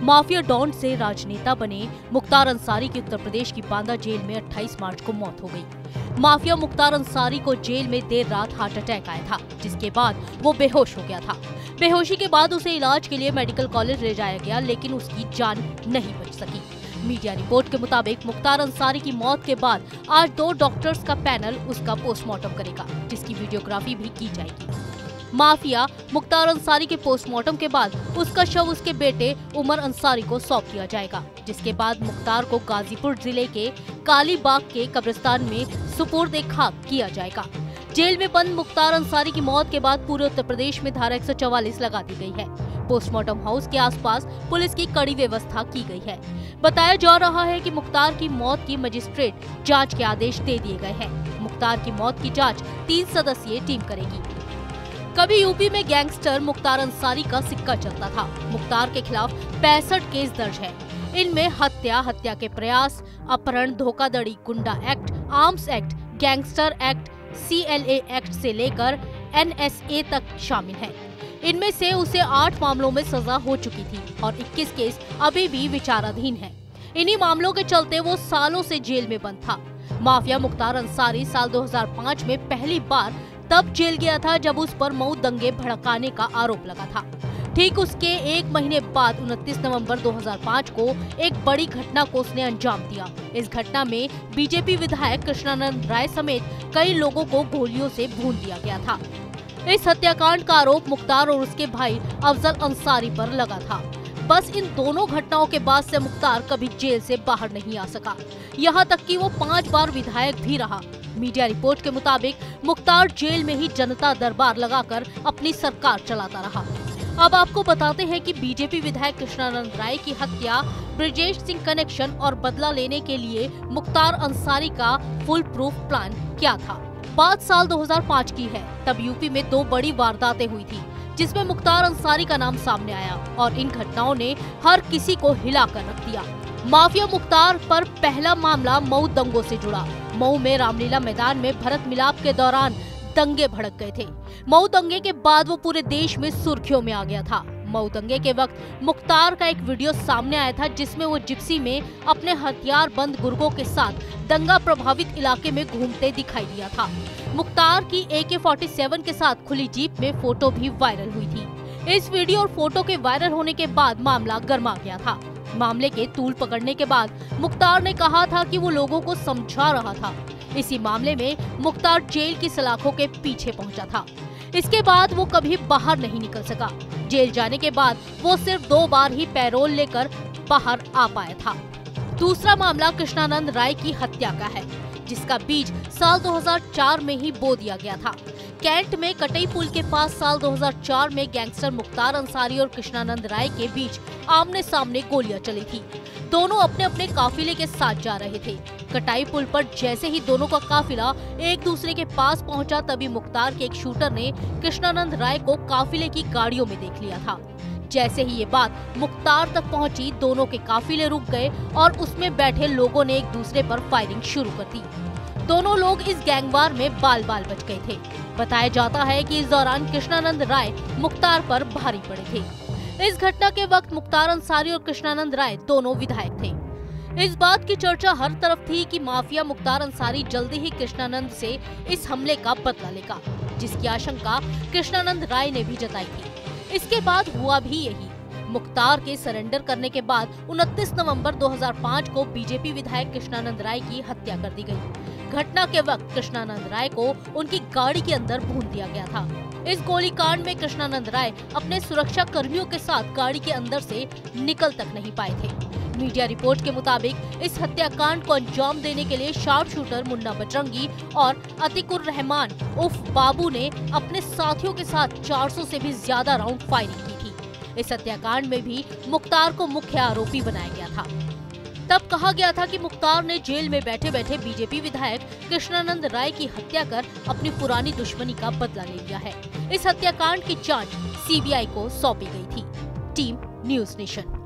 Mafia don से राजनेता बने मुख्तार अंसारी की उत्तर प्रदेश की बांदा जेल में 28 मार्च को मौत हो गई। माफिया मुख्तार अंसारी को जेल में देर रात हार्ट अटैक आया था, जिसके बाद वो बेहोश हो गया था। बेहोशी के बाद उसे इलाज के लिए मेडिकल कॉलेज ले जाया गया, लेकिन उसकी जान नहीं बच सकी। मीडिया रिपोर्ट के मुताबिक मुख्तार अंसारी की मौत के बाद आज 2 डॉक्टर्स का पैनल उसका पोस्टमार्टम करेगा, जिसकी वीडियोग्राफी भी की जाएगी। माफिया मुख्तार अंसारी के पोस्टमार्टम के बाद उसका शव उसके बेटे उमर अंसारी को सौंप दिया जाएगा, जिसके बाद मुख्तार को गाजीपुर जिले के कालीबाग के कब्रिस्तान में सुपुर्द खाक किया जाएगा। जेल में बंद मुख्तार अंसारी की मौत के बाद पूरे उत्तर प्रदेश में धारा 144 लगा दी गई है। पोस्टमार्टम हाउस के आसपास पुलिस की कड़ी व्यवस्था की गई है। बताया जा रहा है कि मुख्तार की मौत की मजिस्ट्रेट जांच के आदेश दे दिए गए हैं। मुख्तार की मौत की जांच 3 सदस्यीय टीम करेगी। कभी यूपी में गैंगस्टर मुख्तार अंसारी का सिक्का चलता था। मुख्तार के खिलाफ 65 केस दर्ज है। इनमें हत्या के प्रयास, अपहरण, धोखाधड़ी, goonda act, arms act, gangster act, CLA act से लेकर NSA तक शामिल है। इनमें से उसे 8 मामलों में सजा हो चुकी थी और 21 केस अभी भी विचाराधीन है। इन्हीं मामलों के चलते वो सालों से जेल में बंद था। माफिया मुख्तार अंसारी साल 2005 में पहली बार तब जेल गया था जब उस पर मऊ दंगे भड़काने का आरोप लगा था। ठीक उसके 1 महीने बाद 29 नवंबर 2005 को एक बड़ी घटना को उसने अंजाम दिया। इस घटना में बीजेपी विधायक कृष्णानंद राय समेत कई लोगों को गोलियों से भून दिया गया था। इस हत्याकांड का आरोप मुख्तार और उसके भाई अफजल अंसारी पर लगा था। बस इन दोनों घटनाओं के बाद से मुख्तार कभी जेल से बाहर नहीं आ सका। यहाँ तक कि वो 5 बार विधायक भी रहा। मीडिया रिपोर्ट के मुताबिक मुख्तार जेल में ही जनता दरबार लगाकर अपनी सरकार चलाता रहा। अब आपको बताते हैं कि बीजेपी विधायक कृष्णानंद राय की हत्या, ब्रजेश सिंह कनेक्शन और बदला लेने के लिए मुख्तार अंसारी का फुल प्रूफ प्लान क्या था। बात साल 2005 की है। तब यूपी में 2 बड़ी वारदातें हुई थी, जिसमें मुख्तार अंसारी का नाम सामने आया और इन घटनाओं ने हर किसी को हिलाकर रख दिया। माफिया मुख्तार पर पहला मामला मऊ दंगों से जुड़ा। मऊ में रामलीला मैदान में भरत मिलाप के दौरान दंगे भड़क गए थे। मऊ दंगे के बाद वो पूरे देश में सुर्खियों में आ गया था। मऊ दंगे के वक्त मुख्तार का एक वीडियो सामने आया था, जिसमें वो जिप्सी में अपने हथियार बंद गुर्गों के साथ दंगा प्रभावित इलाके में घूमते दिखाई दिया था। मुख्तार की AK-47 के साथ खुली जीप में फोटो भी वायरल हुई थी। इस वीडियो और फोटो के वायरल होने के बाद मामला गर्मा गया था। मामले के तूल पकड़ने के बाद मुख्तार ने कहा था कि वो लोगों को समझा रहा था। इसी मामले में मुख्तार जेल की सलाखों के पीछे पहुंचा था। इसके बाद वो कभी बाहर नहीं निकल सका। जेल जाने के बाद वो सिर्फ 2 बार ही पैरोल लेकर बाहर आ पाया था। दूसरा मामला कृष्णानंद राय की हत्या का है, जिसका बीज साल 2004 में ही बो दिया गया था। कैंट में कटई पुल के पास साल 2004 में गैंगस्टर मुख्तार अंसारी और कृष्णानंद राय के बीच आमने सामने गोलियां चली थी। दोनों अपने अपने काफिले के साथ जा रहे थे। कटाई पुल पर जैसे ही दोनों का काफिला एक दूसरे के पास पहुंचा, तभी मुख्तार के एक शूटर ने कृष्णानंद राय को काफिले की गाड़ियों में देख लिया था। जैसे ही ये बात मुख्तार तक पहुंची, दोनों के काफिले रुक गए और उसमें बैठे लोगों ने एक दूसरे पर फायरिंग शुरू कर दी। दोनों लोग इस गैंगवार में बाल बाल बच गए थे। बताया जाता है कि इस दौरान कृष्णानंद राय मुख्तार पर भारी पड़े थे। इस घटना के वक्त मुख्तार अंसारी और कृष्णानंद राय दोनों विधायक थे। इस बात की चर्चा हर तरफ थी कि माफिया मुख्तार अंसारी जल्दी ही कृष्णानंद से इस हमले का बदला लेगा, जिसकी आशंका कृष्णानंद राय ने भी जताई थी। इसके बाद हुआ भी यही। मुख्तार के सरेंडर करने के बाद 29 नवंबर 2005 को बीजेपी विधायक कृष्णानंद राय की हत्या कर दी गई। घटना के वक्त कृष्णानंद राय को उनकी गाड़ी के अंदर भून दिया गया था। इस गोलीकांड में कृष्णानंद राय अपने सुरक्षा कर्मियों के साथ गाड़ी के अंदर से निकल तक नहीं पाए थे। मीडिया रिपोर्ट के मुताबिक इस हत्याकांड को अंजाम देने के लिए शार्प शूटर मुन्ना बजरंगी और अतिकुर रहमान उर्फ बाबू ने अपने साथियों के साथ 400 से भी ज्यादा राउंड फायरिंग की थी। इस हत्याकांड में भी मुख्तार को मुख्य आरोपी बनाया गया था। तब कहा गया था कि मुख्तार ने जेल में बैठे बैठे बीजेपी विधायक कृष्णानंद राय की हत्या कर अपनी पुरानी दुश्मनी का बदला ले लिया है। इस हत्याकांड की जांच CBI को सौंपी गई थी। Team news nation.